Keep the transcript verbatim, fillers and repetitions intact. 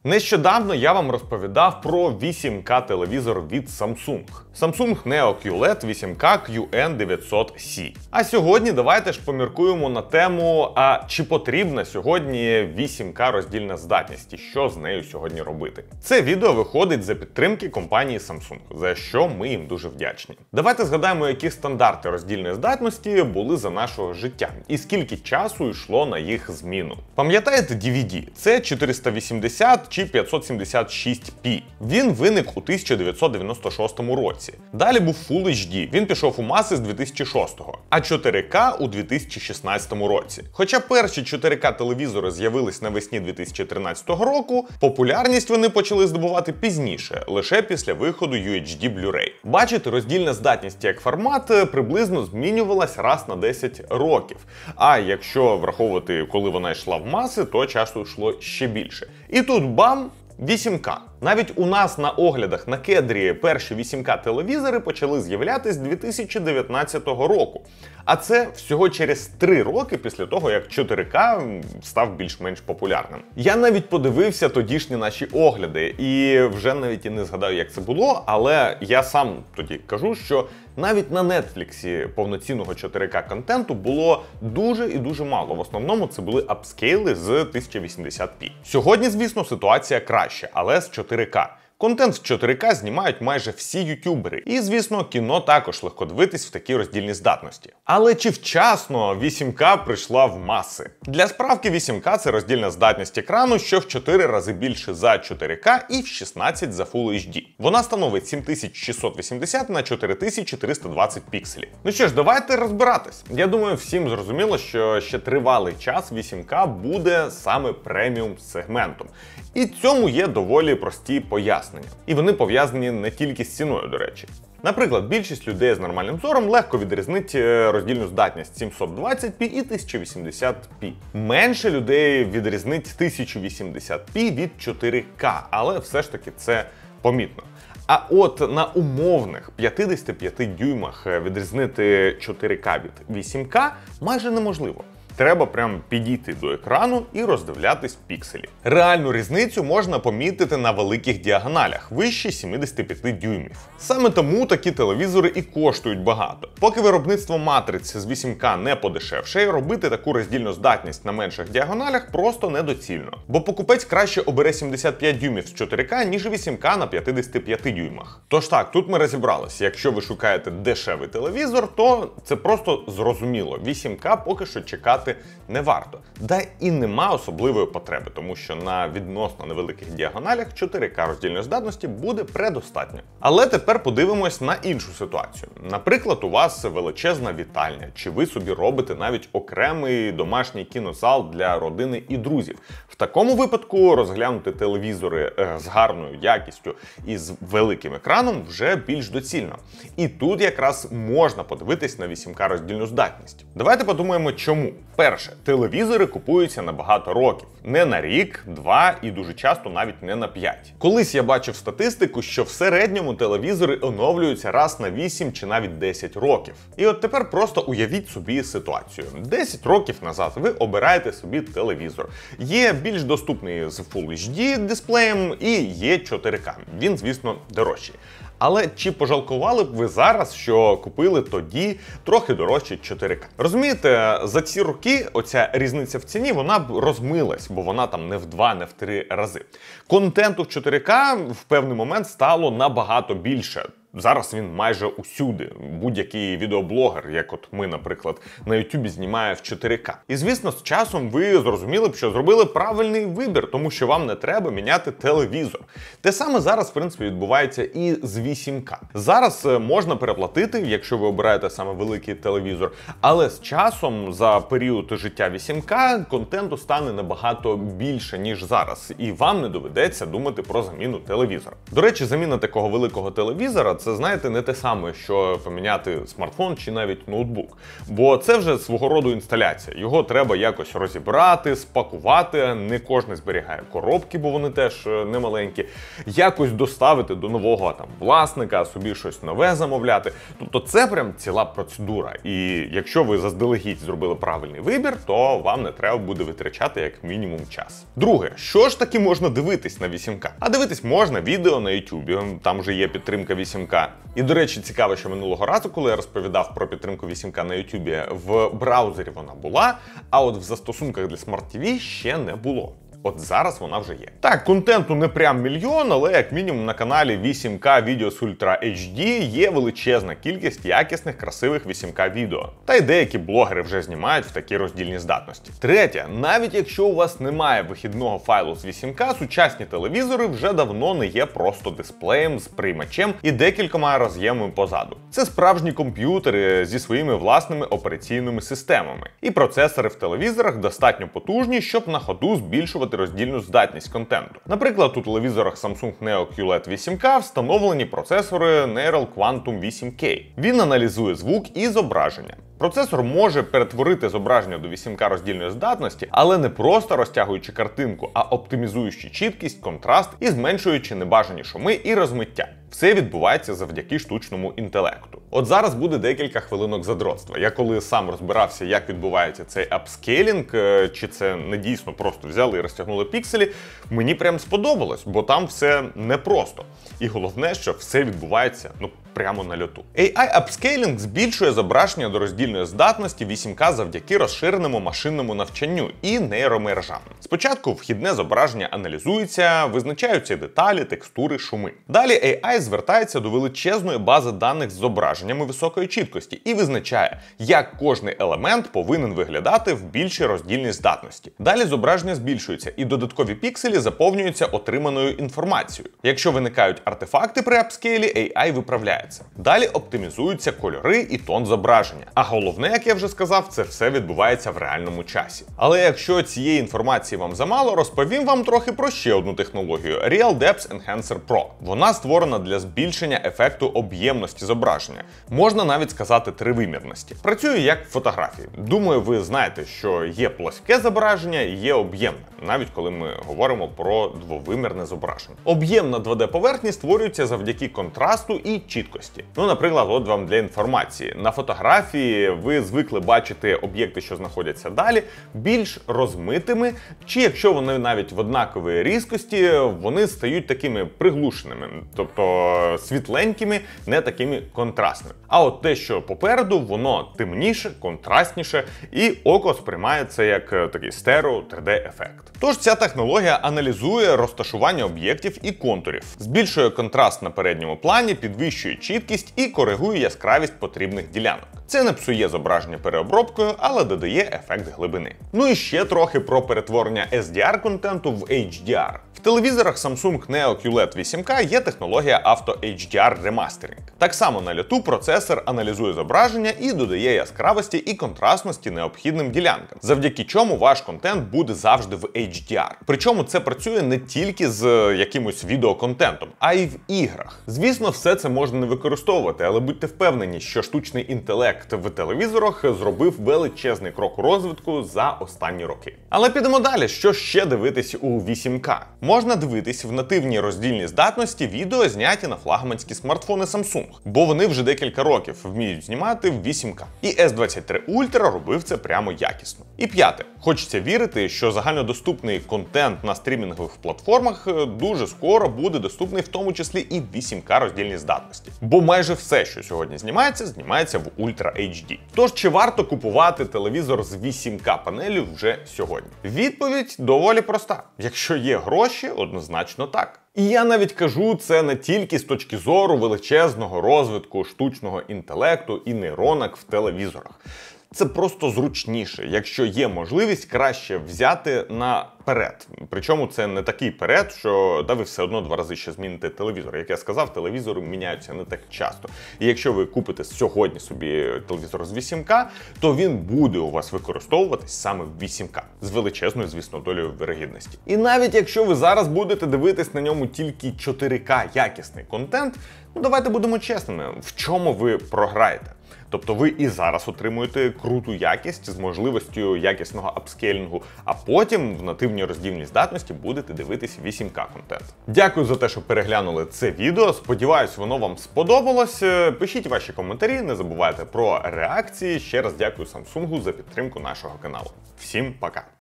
Нещодавно я вам розповідав про вісім ка телевізор від Samsung. Samsung Neo кю лед вісім ка кю ен дев'ятсот сі. А сьогодні давайте ж поміркуємо на тему, а чи потрібна сьогодні вісім ка роздільна здатність і що з нею сьогодні робити. Це відео виходить за підтримки компанії Samsung, за що ми їм дуже вдячні. Давайте згадаємо, які стандарти роздільної здатності були за нашого життя і скільки часу йшло на їх зміну. Пам'ятаєте ді ві ді? Це чотириста вісімдесят чи п'ятсот сімдесят шість пі. Він виник у тисяча дев'ятсот дев'яносто шостому році. Далі був Full ейч ді, він пішов у маси з дві тисячі шостого, а чотири ка у дві тисячі шістнадцятому році. Хоча перші чотири ка телевізори з'явились навесні дві тисячі тринадцятого року, популярність вони почали здобувати пізніше, лише після виходу ю ейч ді Blu-ray. Бачите, роздільна здатність як формат приблизно змінювалась раз на десять років. А якщо враховувати, коли вона йшла в маси, то часу йшло ще більше. І тут бам! вісім ка. Навіть у нас на оглядах на кедрі перші вісім ка телевізори почали з'являтися з дві тисячі дев'ятнадцятого року. А це всього через три роки після того, як чотири ка став більш-менш популярним. Я навіть подивився тодішні наші огляди і вже навіть і не згадаю, як це було, але я сам тоді кажу, що навіть на Netflix повноцінного чотири ка контенту було дуже і дуже мало. В основному це були апскейли з тисяча вісімдесят пі. Сьогодні, звісно, ситуація краща, але з чотири ка. Контент в чотири ка знімають майже всі ютубери. І, звісно, кіно також легко дивитись в такій роздільній здатності. Але чи вчасно вісім ка прийшла в маси? Для справки, вісім ка – це роздільна здатність екрану, що в чотири рази більше за чотири ка і в шістнадцять за Full ейч ді. Вона становить сім тисяч шістсот вісімдесят на чотири тисячі триста двадцять пікселів. Ну що ж, давайте розбиратись. Я думаю, всім зрозуміло, що ще тривалий час вісім ка буде саме преміум сегментом. І цьому є доволі прості пояснення. І вони пов'язані не тільки з ціною, до речі. Наприклад, більшість людей з нормальним зором легко відрізнить роздільну здатність сімсот двадцять пі і тисяча вісімдесят пі. Менше людей відрізнить тисяча вісімдесят пі від чотири ка, але все ж таки це помітно. А от на умовних п'ятдесяти п'яти дюймах відрізнити чотири ка від вісім ка майже неможливо. Треба прям підійти до екрану і роздивлятись пікселі. Реальну різницю можна помітити на великих діагоналях, вище сімдесят п'ять дюймів. Саме тому такі телевізори і коштують багато. Поки виробництво матриць з вісім ка не подешевше, робити таку роздільну здатність на менших діагоналях просто недоцільно. Бо покупець краще обере сімдесят п'ять дюймів з чотири ка, ніж вісім ка на п'ятдесяти п'яти дюймах. Тож так, тут ми розібралися. Якщо ви шукаєте дешевий телевізор, то це просто зрозуміло. вісім ка поки що чекати не варто. Да і нема особливої потреби, тому що на відносно невеликих діагоналях чотири ка роздільної здатності буде предостатньо. Але тепер подивимось на іншу ситуацію. Наприклад, у вас величезна вітальня, чи ви собі робите навіть окремий домашній кінозал для родини і друзів. В такому випадку розглянути телевізори з гарною якістю і з великим екраном вже більш доцільно. І тут якраз можна подивитись на вісім ка роздільну здатність. Давайте подумаємо, чому. Перше, телевізори купуються на багато років. Не на рік, два і дуже часто навіть не на п'ять. Колись я бачив статистику, що в середньому телевізори оновлюються раз на вісім чи навіть десять років. І от тепер просто уявіть собі ситуацію. десять років назад ви обираєте собі телевізор. Є більш доступний з Full ейч ді дисплеєм і є чотири ка. Він, звісно, дорожчий. Але чи пожалкували б ви зараз, що купили тоді трохи дорожче чотири ка? Розумієте, за ці роки оця різниця в ціні, вона б розмилась, бо вона там не в два, не в три рази. Контенту в чотири ка в певний момент стало набагато більше. Зараз він майже усюди. Будь-який відеоблогер, як от ми, наприклад, на ютубі знімає в чотири ка. І, звісно, з часом ви зрозуміли б, що зробили правильний вибір, тому що вам не треба міняти телевізор. Те саме зараз, в принципі, відбувається і з вісім ка. Зараз можна переплатити, якщо ви обираєте саме великий телевізор, але з часом, за період життя вісім ка, контенту стане набагато більше, ніж зараз, і вам не доведеться думати про заміну телевізора. До речі, заміна такого великого телевізора – це, знаєте, не те саме, що поміняти смартфон чи навіть ноутбук. Бо це вже свого роду інсталяція. Його треба якось розібрати, спакувати, не кожен зберігає коробки, бо вони теж не маленькі, якось доставити до нового там власника, собі щось нове замовляти. Тобто це прям ціла процедура. І якщо ви заздалегідь зробили правильний вибір, то вам не треба буде витрачати як мінімум час. Друге, що ж таки можна дивитись на вісім ка? А дивитись можна відео на ютубі, там вже є підтримка вісім ка. І, до речі, цікаво, що минулого разу, коли я розповідав про підтримку вісім ка на ютубі, в браузері вона була, а от в застосунках для Smart ті ві ще не було. От зараз вона вже є. Так, контенту не прям мільйон, але як мінімум на каналі вісім ка Videos Ultra ейч ді є величезна кількість якісних, красивих вісім ка відео. Та й деякі блогери вже знімають в такі роздільні здатності. Третє, навіть якщо у вас немає вихідного файлу з вісім ка, сучасні телевізори вже давно не є просто дисплеєм з приймачем і декількома роз'ємами позаду. Це справжні комп'ютери зі своїми власними операційними системами. І процесори в телевізорах достатньо потужні, щоб на ходу збільшувати роздільну здатність контенту. Наприклад, у телевізорах Samsung Neo кю лед вісім ка встановлені процесори Neural Quantum вісім кей. Він аналізує звук і зображення. Процесор може перетворити зображення до вісім ка роздільної здатності, але не просто розтягуючи картинку, а оптимізуючи чіткість, контраст і зменшуючи небажані шуми і розмиття. Все відбувається завдяки штучному інтелекту. От зараз буде декілька хвилинок задротства. Я коли сам розбирався, як відбувається цей апскейлінг, чи це не дійсно просто взяли і розтягнули пікселі, мені прям сподобалось, бо там все непросто. І головне, що все відбувається, ну, прямо на льоту. ей ай апскейлінг збільшує зображення до роздільної здатності вісім ка завдяки розширеному машинному навчанню і нейромережам. Спочатку вхідне зображення аналізується, визначаються деталі, текстури, шуми. Далі ей ай звертається до величезної бази даних з зображеннями високої чіткості і визначає, як кожний елемент повинен виглядати в більшій роздільній здатності. Далі зображення збільшується і додаткові пікселі заповнюються отриманою інформацією. Якщо виникають артефакти при апскейлі, ей ай виправляє. Далі оптимізуються кольори і тон зображення. А головне, як я вже сказав, це все відбувається в реальному часі. Але якщо цієї інформації вам замало, розповім вам трохи про ще одну технологію – Real Depth Enhancer Pro. Вона створена для збільшення ефекту об'ємності зображення. Можна навіть сказати тривимірності. Працює як в фотографії. Думаю, ви знаєте, що є плоске зображення і є об'ємне, навіть коли ми говоримо про двовимірне зображення. Об'ємна два де поверхні створюється завдяки контрасту і чіткості. Ну, наприклад, от вам для інформації. На фотографії ви звикли бачити об'єкти, що знаходяться далі, більш розмитими, чи якщо вони навіть в однаковій різкості, вони стають такими приглушеними, тобто світленькими, не такими контрастними. А от те, що попереду, воно темніше, контрастніше, і око сприймає це як такий стерео три де-ефект. Тож ця технологія аналізує розташування об'єктів і контурів, збільшує контраст на передньому плані, підвищує чіткість і коригує яскравість потрібних ділянок. Це не псує зображення переобробкою, але додає ефект глибини. Ну і ще трохи про перетворення ес ді ар-контенту в ейч ді ар. В телевізорах Samsung Neo кю лед вісім ка є технологія Auto ейч ді ар Remastering. Так само на льоту процесор аналізує зображення і додає яскравості і контрастності необхідним ділянкам, завдяки чому ваш контент буде завжди в ейч ді ар. Причому це працює не тільки з якимось відеоконтентом, а й в іграх. Звісно, все це можна не використовувати, але будьте впевнені, що штучний інтелект в телевізорах зробив величезний крок у розвитку за останні роки. Але підемо далі. Що ще дивитись у вісім ка? Можна дивитись в нативній роздільній здатності відео, зняті на флагманські смартфони Samsung, бо вони вже декілька років вміють знімати в вісім ка. І ес двадцять три Ultra робив це прямо якісно. І п'яте. Хочеться вірити, що загальнодоступний контент на стрімінгових платформах дуже скоро буде доступний в тому числі і в вісім ка роздільній здатності. Бо майже все, що сьогодні знімається, знімається в Ultra ейч ді. Тож, чи варто купувати телевізор з вісім ка панелью вже сьогодні? Відповідь доволі проста. Якщо є гроші, однозначно так. І я навіть кажу це не тільки з точки зору величезного розвитку штучного інтелекту і нейронок в телевізорах. Це просто зручніше, якщо є можливість краще взяти наперед. Причому це не такий перед, що да, ви все одно два рази ще зміните телевізор. Як я сказав, телевізори міняються не так часто. І якщо ви купите сьогодні собі телевізор з вісім ка, то він буде у вас використовуватись саме в вісім ка. З величезною, звісно, долею вирогідності. І навіть якщо ви зараз будете дивитись на ньому тільки чотири ка якісний контент, ну давайте будемо чесними, в чому ви програєте? Тобто ви і зараз отримуєте круту якість з можливістю якісного апскейлінгу, а потім в нативній роздільній здатності будете дивитись вісім ка контент. Дякую за те, що переглянули це відео. Сподіваюсь, воно вам сподобалось. Пишіть ваші коментарі, не забувайте про реакції. Ще раз дякую Samsung за підтримку нашого каналу. Всім пока!